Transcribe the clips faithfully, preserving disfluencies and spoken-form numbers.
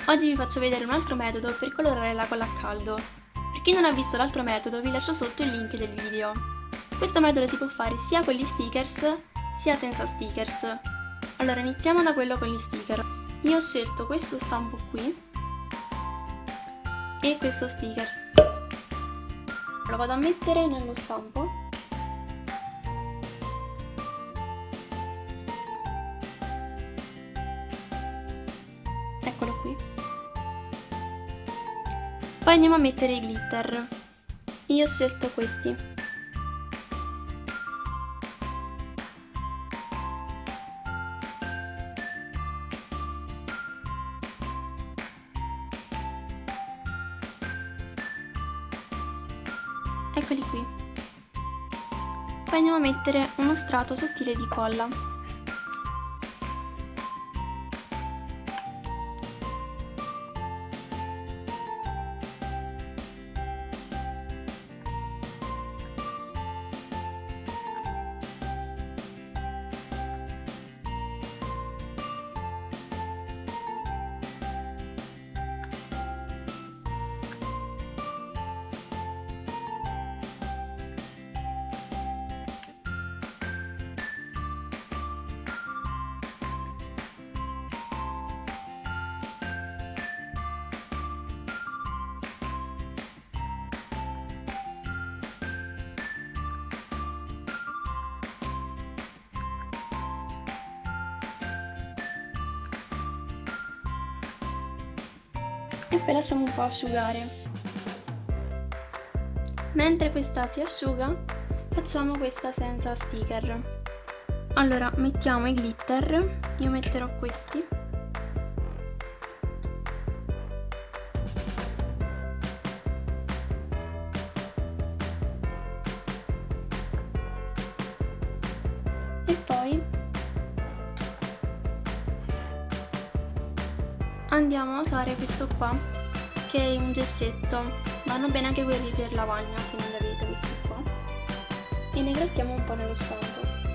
Oggi vi faccio vedere un altro metodo per colorare la colla a caldo. Per chi non ha visto l'altro metodo vi lascio sotto il link del video. Questo metodo si può fare sia con gli stickers sia senza stickers. Allora iniziamo da quello con gli sticker. Io ho scelto questo stampo qui e questo stickers. Lo vado a mettere nello stampo. Eccolo qui. Poi andiamo a mettere i glitter. Io ho scelto questi. Eccoli qui. Poi andiamo a mettere uno strato sottile di colla. E poi lasciamo un po' asciugare. Mentre questa si asciuga, facciamo questa senza sticker. Allora, mettiamo i glitter, io metterò questi. E poi andiamo a usare questo qua, che è un gessetto. Vanno bene anche quelli per lavagna, se non li avete questi qua. E ne grattiamo un po' nello stampo.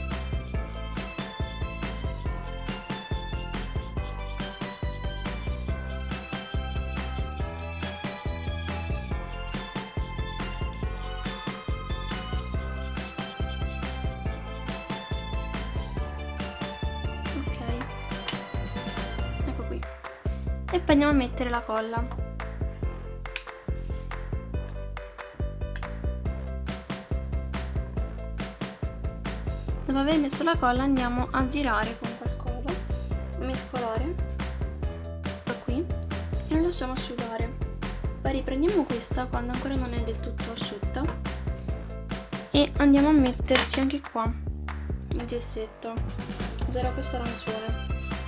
Ok. Ecco qui. E poi andiamo a mettere la colla. Dopo aver messo la colla andiamo a girare con qualcosa, a mescolare, da qui, e lo lasciamo asciugare. Poi riprendiamo questa quando ancora non è del tutto asciutta e andiamo a metterci anche qua il gessetto. Userò questo arancione.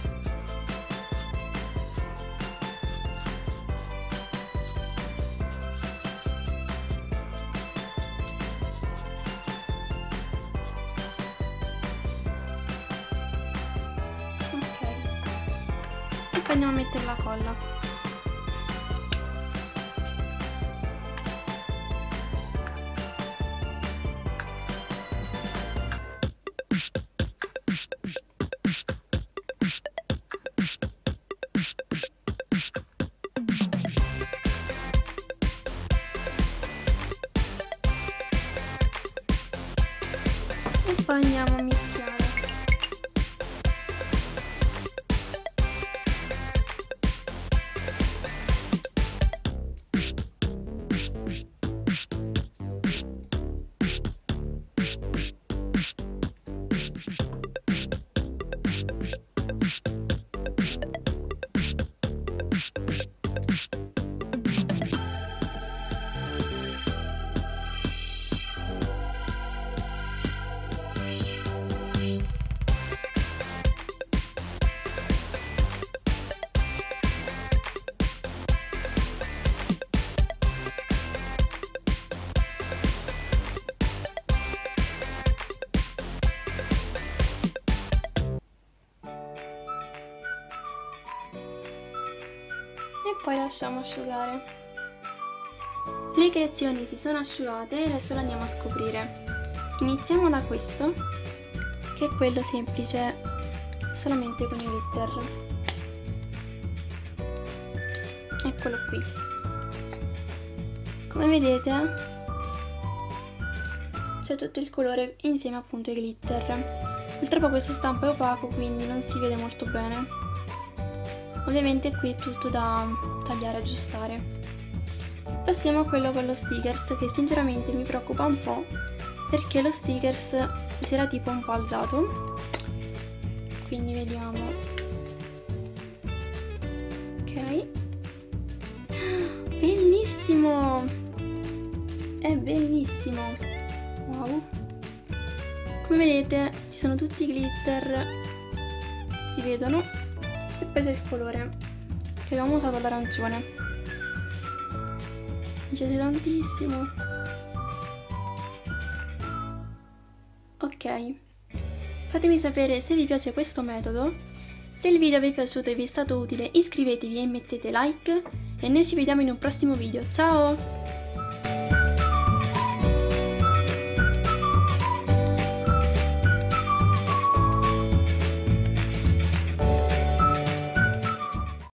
Poi andiamo a mettere la colla. E poi andiamo a mischiare. E poi lasciamo asciugare. Le creazioni si sono asciugate e adesso le andiamo a scoprire. Iniziamo da questo, che è quello semplice solamente con i glitter. eccolo qui. Come vedete c'è tutto il colore insieme appunto ai glitter. Purtroppo questo stampo è opaco, quindi non si vede molto bene. Ovviamente qui è tutto da tagliare e aggiustare. Passiamo a quello con lo stickers, che sinceramente mi preoccupa un po' perché lo stickers si era tipo un po' alzato. Quindi vediamo. Ok, bellissimo, è bellissimo, wow. Come vedete ci sono tutti i glitter, si vedono, e poi c'è il colore che abbiamo usato, l'arancione. Mi piace tantissimo. Ok, fatemi sapere se vi piace questo metodo. Se il video vi è piaciuto e vi è stato utile, iscrivetevi e mettete like, e noi ci vediamo in un prossimo video. Ciao!